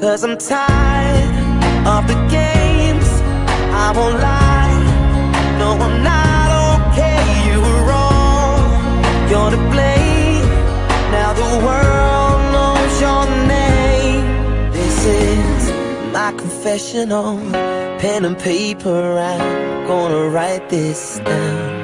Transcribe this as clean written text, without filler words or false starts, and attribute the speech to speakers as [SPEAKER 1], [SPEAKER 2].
[SPEAKER 1] 'cause I'm tired of the games. I won't lie, no I'm not okay. You were wrong, you're to blame. Now the world knows your name. This is my confessional, pen and paper, I'm gonna write this down.